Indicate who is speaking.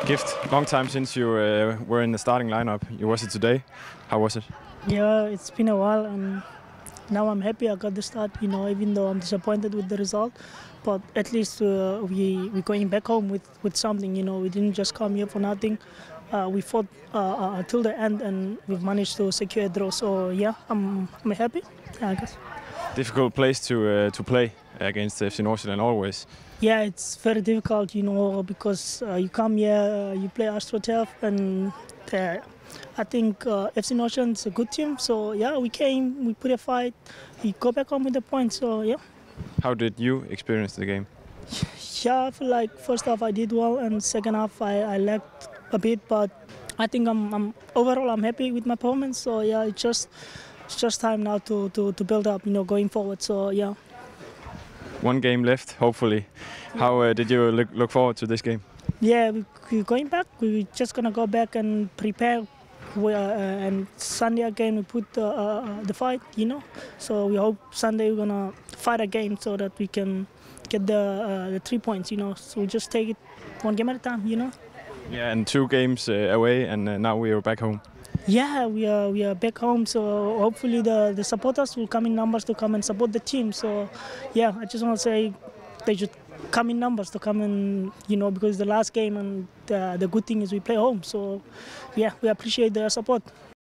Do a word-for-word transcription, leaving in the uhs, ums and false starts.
Speaker 1: Gift, long time since you uh, were in the starting lineup. You was it today? How was it?
Speaker 2: Yeah, it's been a while, and now I'm happy I got the start. You know, even though I'm disappointed with the result, but at least uh, we we going back home with with something. You know, we didn't just come here for nothing. Uh, we fought uh, uh, till the end, and we've managed to secure a draw. So yeah, I'm I'm happy. Yeah, I guess.
Speaker 1: Difficult place to uh, to play against F C Nordsjælland always.
Speaker 2: Yeah, it's very difficult, you know, because uh, you come here, uh, you play AstroTurf, and uh, I think uh, F C Nordsjælland is a good team. So yeah, we came, we put a fight, we go back home with the points. So yeah.
Speaker 1: How did you experience the game?
Speaker 2: Yeah, I feel like first half I did well, and second half I, I lacked a bit, but I think I'm, I'm overall I'm happy with my performance. So yeah, it's just it's just time now to, to, to build up, you know, going forward. So yeah.
Speaker 1: One game left, hopefully. How uh, did you look, look forward to this game?
Speaker 2: Yeah, we, we're going back. We're just gonna go back and prepare. We, uh, and Sunday again we put uh, uh, the fight, you know. So we hope Sunday we're gonna fight again so that we can get the uh, the three points, you know. So we just take it one game at a time, you know.
Speaker 1: Yeah, and two games uh, away, and uh, now we are back home.
Speaker 2: Yeah, we are we are back home. So hopefully the the supporters will come in numbers to come and support the team. So yeah, I just want to say they should come in numbers to come and, you know, because the last game, and the, the good thing is we play home. So yeah, we appreciate their support.